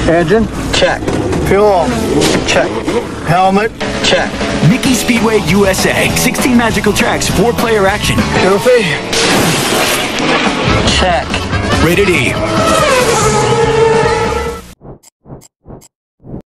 Engine? Check. Fuel? Check. Helmet? Check. Mickey Speedway USA. 16 magical tracks, 4-player action. Goofy? Check. Rated E.